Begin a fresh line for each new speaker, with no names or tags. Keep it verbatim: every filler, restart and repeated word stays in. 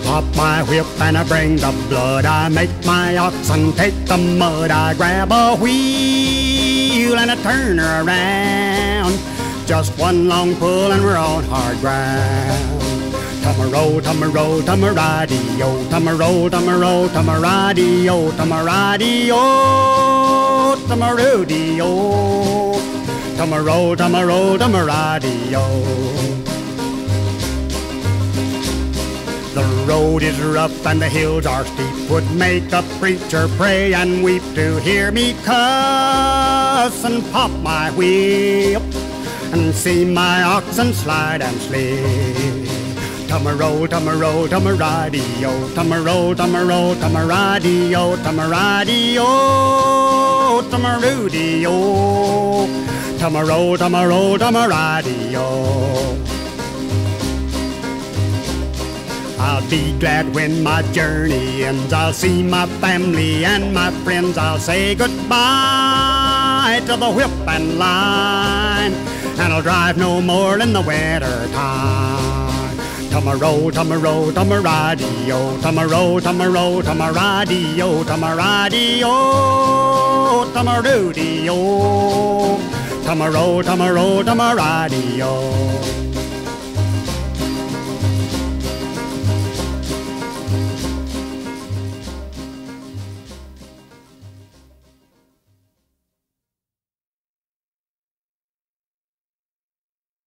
pop my whip and I bring the blood. I make my oxen take the mud. I grab a wheel and I turn her around. Just one long pull and we're on hard ground. Tumaro, tumaro, tamaraddy-o, tumaro, tumaro, tamaraddy-o, tamaraddy-o, tamaroody-o, tumaro, tumaro, tamaraddy-o. The road is rough and the hills are steep, would make a preacher pray and weep to hear me cuss and pop my whip and see my oxen slide and slip. Tumaro, tumaro, tamaraddy-o, tumaro, tumaro, tamaraddy-o, tamaraddy-o, tamaroody-o, tumaro, tumaro, tamaraddy-o. I'll be glad when my journey ends. I'll see my family and my friends. I'll say goodbye to the whip and line, and I'll drive no more in the winter time. Tumaro, tumaro, tamaraddy-o, tumaro, tumaro, tamaraddy-o, tamaraddy-o, tamaroody-o, tumaro, tumaro, tamaraddy-o.